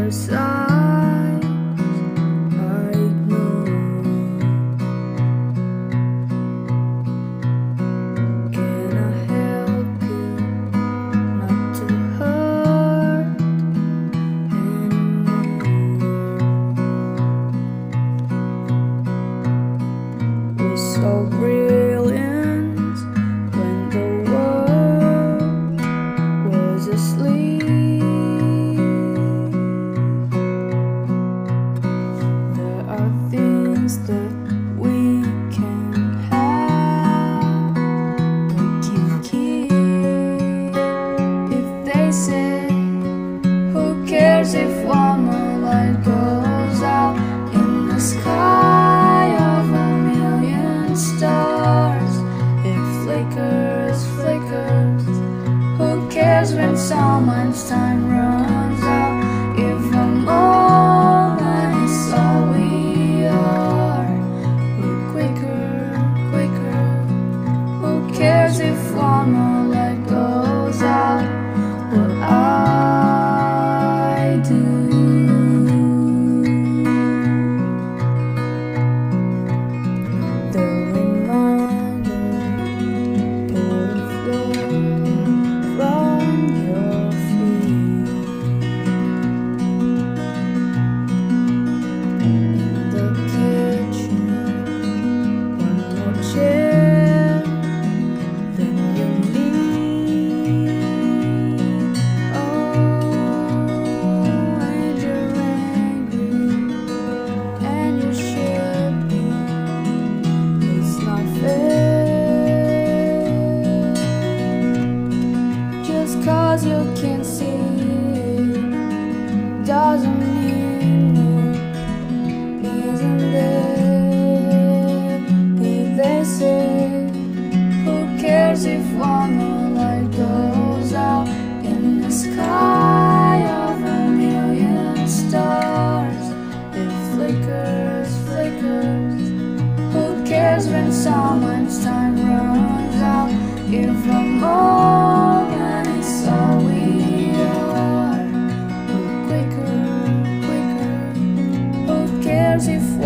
your signs I ignore. Can I help you not to hurt anymore? We're so brilliant when the world was asleep. There are things that we can have, we can keep. If they say, who cares if one more light goes out in the sky of a million stars? It flickers, flickers. Who cares when someone's time runs out? If a moment is all we are, we're quicker, quicker. Who cares if one more light goes out? What I do. The reminder pull the floor from your feet. In the kitchen, one more chair than you need. Oh, and you're angry, and you're shipping. It's not fair. Just 'cause you can't see it doesn't mean it isn't there. If they say, who cares if one more light goes out in the sky of a million stars? It flickers, flickers. Who cares when someone's time runs out? If a moment is all we are, we're quicker, quicker. Who cares if